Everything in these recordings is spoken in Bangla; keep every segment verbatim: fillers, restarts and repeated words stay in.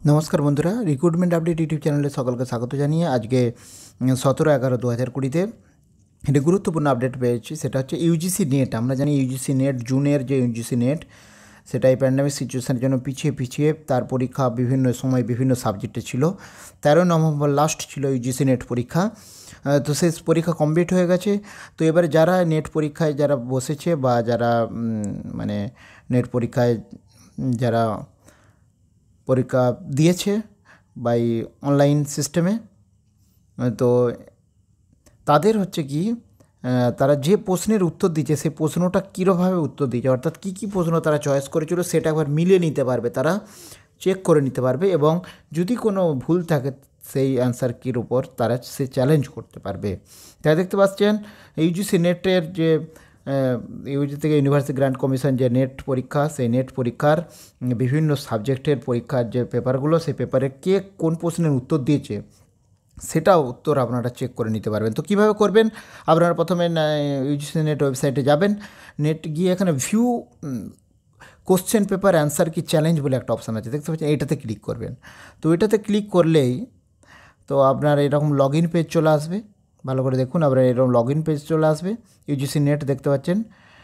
नमस्कार बंधुरा रिक्रुटमेंट अपडेट यूट्यूब चैनल सकल के स्वागत जानिए आज के सतरो एगारो दो हज़ार कुड़ीते एक गुरुत्वपूर्ण अपडेट पेয়েছি সেটা হচ্ছে ইউজিসি নেট। আমরা জানি ইউজিসি নেট জুনের যে ইউজিসি নেট সেটাই প্যান্ডামিক সিচুয়েশনের জন্য পিছিয়ে পিছিয়ে তার পরীক্ষা বিভিন্ন সময় বিভিন্ন সাবজেক্টে ছিল। তেরো নভেম্বর লাস্ট ছিল ইউজিসি নেট পরীক্ষা। তো সেই পরীক্ষা কমপ্লিট হয়ে গেছে। তো এবারে যারা নেট পরীক্ষায় যারা বসেছে বা যারা মানে নেট পরীক্ষায় যারা পরীক্ষা দিয়েছে বাই অনলাইন সিস্টেমে, তো তাদের হচ্ছে কি তারা যে প্রশ্নের উত্তর দিচ্ছে সেই প্রশ্নটা কীভাবে উত্তর দিচ্ছে, অর্থাৎ কী কী প্রশ্ন তারা চয়েস করেছিল সেটা একবার মিলিয়ে নিতে পারবে, তারা চেক করে নিতে পারবে এবং যদি কোনো ভুল থাকে সেই অ্যান্সার কির উপর তারা সে চ্যালেঞ্জ করতে পারবে। তাই দেখতে পাচ্ছেন ইউজিসি নেটের যে ইউজি থেকে ইউনিভার্সিটি গ্র্যান্ট কমিশন যে নেট পরীক্ষা, সেই নেট পরীক্ষার বিভিন্ন সাবজেক্টের পরীক্ষার যে পেপারগুলো সেই পেপারে কে কোন প্রশ্নের উত্তর দিয়েছে সেটাও উত্তর আপনারা চেক করে নিতে পারবেন। তো কীভাবে করবেন, আপনারা প্রথমে ইউজিসি নেট ওয়েবসাইটে যাবেন, নেট গিয়ে এখানে view question paper answer key challenge বলে একটা অপশান আছে, দেখতে পাচ্ছেন, এইটাতে ক্লিক করবেন। তো এটাতে ক্লিক করলেই তো আপনার এরকম লগ ইন পেজ চলে আসবে। ভালো করে দেখুন, আপনার এরকম লগ ইন পেজ চলে আসবে। ইউজিসি নেট দেখতে পাচ্ছেন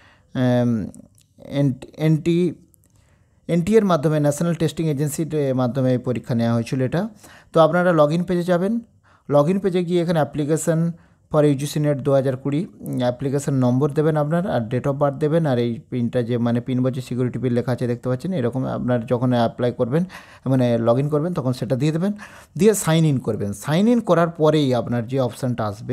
এনটি এনটি এর মাধ্যমে ন্যাশনাল টেস্টিং এজেন্সির মাধ্যমে এই পরীক্ষা নেওয়া হয়েছিল এটা। তো আপনারা লগ ইন পেজে যাবেন, লগ ইন পেজে গিয়ে এখানে অ্যাপ্লিকেশান ফর ইউজিসি নেট দু হাজার কুড়ি অ্যাপ্লিকেশান নম্বর দেবেন আপনার, আর ডেট অফ বার্থ দেবেন, আর এই পিনটা যে মানে পিন বলছে সিকিউরিটি পিন লেখা আছে দেখতে পাচ্ছেন, এরকম আপনার যখন অ্যাপ্লাই করবেন মানে লগ ইন করবেন তখন সেটা দিয়ে দেবেন, দিয়ে সাইন ইন করবেন। সাইন ইন করার পরেই আপনার যে অপশানটা আসবে,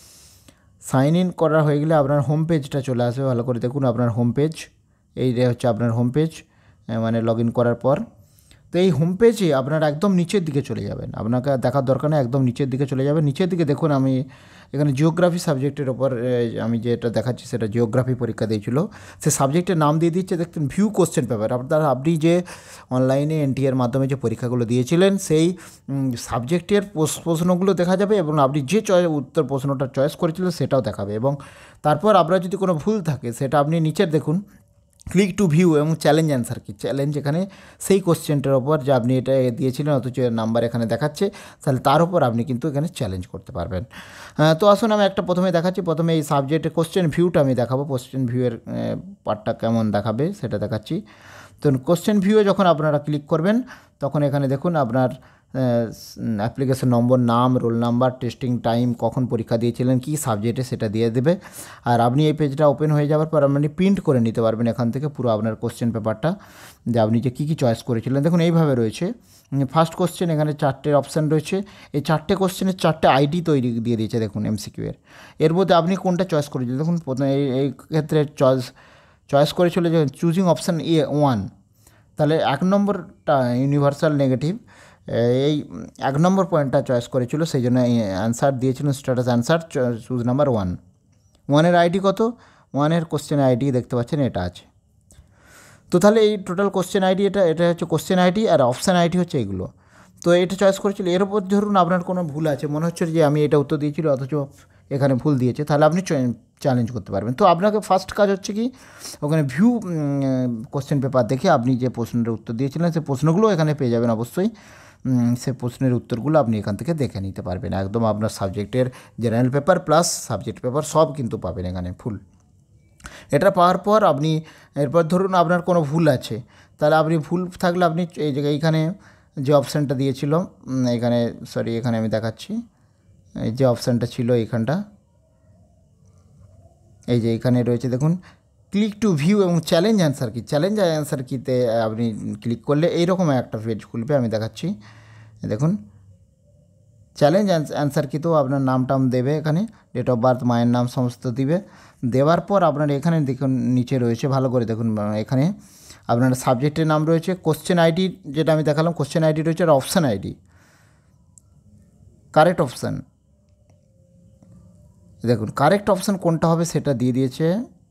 সাইন ইন করা হয়ে গেলে আপনার হোম পেজটা চলে আসবে। ভালো করে দেখুন আপনার হোম পেজ, এই হচ্ছে আপনার হোম পেজ মানে লগ ইন করার পর। তো এই হোম পেজে আপনারা একদম নিচের দিকে চলে যাবেন, আপনাকে দেখার দরকার নেই, একদম নিচের দিকে চলে যাবেন। নিচের দিকে দেখুন আমি এখানে জিওগ্রাফি সাবজেক্টের ওপর আমি যেটা দেখাচ্ছি সেটা জিওগ্রাফি পরীক্ষা দিয়েছিল, সে সাবজেক্টের নাম দিয়ে দিচ্ছে দেখতেন ভিউ কোশ্চেন পেপার। আপনারা আপনি যে অনলাইনে এনটিএর মাধ্যমে যে পরীক্ষাগুলো দিয়েছিলেন সেই সাবজেক্টের প্রশ্নগুলো দেখা যাবে এবং আপনি যে চয়েস উত্তর প্রশ্নটা চয়েস করেছিলেন সেটাও দেখাবে। এবং তারপর আপনার যদি কোনো ভুল থাকে সেটা আপনি নিচের দেখুন ক্লিক টু ভিউ এবং চ্যালেঞ্জ অ্যান্সার কি চ্যালেঞ্জ, এখানে সেই কোশ্চেনটার ওপর যে আপনি এটা দিয়েছিলেন অথচ নাম্বার এখানে দেখাচ্ছে, তাহলে তার উপর আপনি কিন্তু এখানে চ্যালেঞ্জ করতে পারবেন। তো আসুন আমি একটা প্রথমে দেখাচ্ছি, প্রথমে এই সাবজেক্টের কোশ্চেন ভিউটা আমি দেখাবো, কোশ্চেন ভিউয়ের পার্টটা কেমন দেখাবে সেটা দেখাচ্ছি। তো কোশ্চেন ভিউয়ে যখন আপনারা ক্লিক করবেন তখন এখানে দেখুন আপনার অ্যাপ্লিকেশন নম্বর, নাম, রোল নাম্বার, টেস্টিং টাইম, কখন পরীক্ষা দিয়েছিলেন, কী সাবজেক্টে সেটা দিয়ে দেবে। আর আপনি এই পেজটা ওপেন হয়ে যাওয়ার পর আপনি প্রিন্ট করে নিতে পারবেন এখান থেকে পুরো আপনার কোশ্চেন পেপারটা, যে আপনি যে কী কী চয়েস করেছিলেন। দেখুন এইভাবে রয়েছে, ফার্স্ট কোশ্চেন এখানে চারটে অপশান রয়েছে, এই চারটে কোশ্চেনের চারটে আইডি তৈরি দিয়ে দিয়েছে দেখুন এমসিকিউ এর। এর মধ্যে আপনি কোনটা চয়েস করেছিলেন দেখুন, প্রথমে এই ক্ষেত্রে চয়েস চয়েস করেছিল যে চুজিং অপশান এ ওয়ান, তাহলে এক নম্বরটা ইউনিভার্সাল নেগেটিভ, এই এক নম্বর পয়েন্টটা চয়েস করেছিল, সেই জন্য অ্যান্সার দিয়েছিলেন status answer choose number one. ওয়ানের আইডি কত, ওয়ানের কোশ্চেন আইডি দেখতে পাচ্ছেন এটা আছে। তো তাহলে এই টোটাল কোশ্চেন আইডি এটা এটা হচ্ছে কোশ্চেন আইডি, আর অপশান আইডি হচ্ছে এগুলো। তো এটা চয়েস করেছিল। এর উপর ধরুন আপনার কোনো ভুল আছে, মনে হচ্ছে যে আমি এটা উত্তর দিয়েছিল অথচ এখানে ভুল দিয়েছে, তাহলে আপনি চ্যালেঞ্জ করতে পারবেন। তো আপনাকে ফার্স্ট কাজ হচ্ছে কি, ওখানে ভিউ কোশ্চেন পেপার দেখে আপনি যে প্রশ্নের উত্তর দিয়েছিলেন সেই প্রশ্নগুলো এখানে পেয়ে যাবেন অবশ্যই। সে প্রশ্নের উত্তরগুলো আপনি এখান থেকে দেখে নিতে পারবেন, একদম আপনার সাবজেক্টের general paper plus subject paper সব কিন্তু পাবেন এখানে ফুল। এটা পাওয়ার পর আপনি এরপর ধরুন আপনার কোনো ভুল আছে, তাহলে আপনি ভুল থাকলে আপনি এই জায়গায় এইখানে যে অপশানটা দিয়েছিল এখানে, সরি এখানে আমি দেখাচ্ছি, এই যে অপশানটা ছিল এইখানটা, এই যে এখানে রয়েছে দেখুন ক্লিক টু ভিউ এবং challenge answer key, challenge answer কিতে আপনি ক্লিক করলে এইরকম একটা পেজ খুলবে, আমি দেখাচ্ছি দেখুন। চ্যালেঞ্জ অ্যান্সার কি, তো আপনার নাম টাম দেবে, এখানে ডেট অফ বার্থ, মায়ের নাম সমস্ত দিবে। দেওয়ার পর আপনার এখানে দেখুন নিচে রয়েছে, ভালো করে দেখুন, এখানে আপনার সাবজেক্টের নাম রয়েছে, কোশ্চেন আইডি যেটা আমি দেখালাম কোশ্চেন আইডি রয়েছে, আর অপশান আইডি, কারেক্ট অপশান দেখুন, কারেক্ট অপশান কোনটা হবে সেটা দিয়ে দিয়েছে,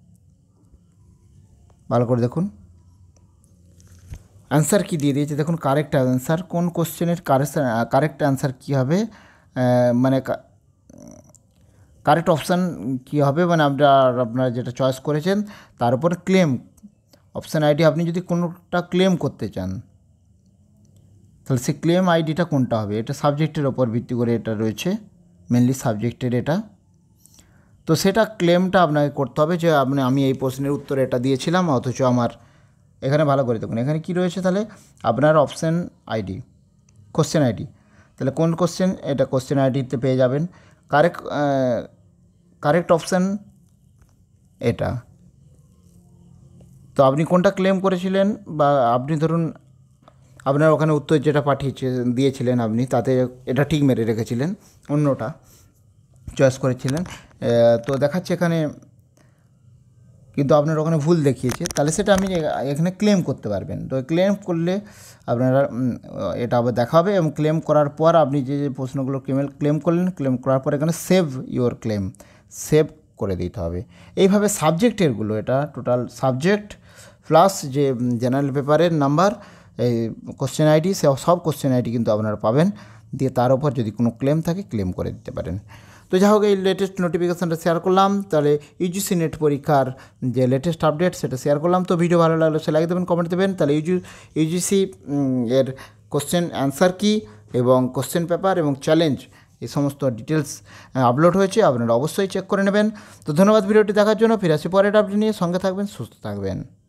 ভালো করে দেখুন। অ্যান্সার কি দিয়ে দিয়েছে দেখুন, কারেক্ট অ্যান্সার, কোন কোশ্চেনের কারেক্ট কারেক্ট অ্যান্সার কী হবে, মানে কারেক্ট অপশান কী হবে, মানে আপনার আপনারা যেটা চয়েস করেছেন তার উপর ক্লেম অপশান আইডি, আপনি যদি কোনোটা ক্লেম করতে চান তাহলে সেই ক্লেম আইডিটা কোনটা হবে, এটা সাবজেক্টের ওপর ভিত্তি করে এটা রয়েছে, মেনলি সাবজেক্টের এটা। তো সেটা ক্লেমটা আপনাকে করতে হবে যে আপনি আমি এই প্রশ্নের উত্তরে এটা দিয়েছিলাম, অথচ আমার এখানে ভালো করে দেখুন এখানে কি রয়েছে, তাহলে আপনার অপশান আইডি, কোশ্চেন আইডি, তাহলে কোন কোশ্চেন, এটা কোশ্চেন আইডিতে পেয়ে যাবেন। কারেক্ট কারেক্ট অপশান এটা। তো আপনি কোনটা ক্লেম করেছিলেন, বা আপনি ধরুন আপনার ওখানে উত্তর যেটা পাঠিয়েছে দিয়েছিলেন আপনি, তাতে এটা ঠিক মেরে রেখেছিলেন, অন্যটা চয়েস করেছিলেন, তো দেখাচ্ছে এখানে কিন্তু আপনার ওখানে ভুল দেখিয়েছে, তাহলে সেটা আপনি এখানে ক্লেম করতে পারবেন। তো ক্লেম করলে আপনারা এটা আবার দেখা হবে, এবং ক্লেম করার পর আপনি যে যে প্রশ্নগুলো ক্লেম ক্লেম করলেন, ক্লেম করার পর এখানে সেভ ইউর ক্লেম, সেভ করে দিতে হবে। এইভাবে সাবজেক্টেরগুলো, এটা টোটাল সাবজেক্ট প্লাস যে জেনারেল পেপারের নাম্বার, এই কোশ্চেন আইডি, সে সব কোশ্চেন আইডি কিন্তু আপনারা পাবেন, দিয়ে তার উপর যদি কোনো ক্লেম থাকে ক্লেম করে দিতে পারেন। তো যাই হোক, এই লেটেস্ট নোটিফিকেশানটা শেয়ার করলাম, তাহলে ইউজিসি নেট পরীক্ষার যে লেটেস্ট আপডেট সেটা শেয়ার করলাম। তো ভিডিও ভালো লাগলে সে লাইক দেবেন, কমেন্ট দেবেন। তাহলে ইউজি ইউজিসি এর কোশ্চেন অ্যান্সার কি এবং কোশ্চেন পেপার এবং চ্যালেঞ্জ, এই সমস্ত ডিটেলস আপলোড হয়েছে, আপনারা অবশ্যই চেক করে নেবেন। তো ধন্যবাদ ভিডিওটি দেখার জন্য। ফিরে আসি পরের আপডেট নিয়ে, সঙ্গে থাকবেন, সুস্থ থাকবেন।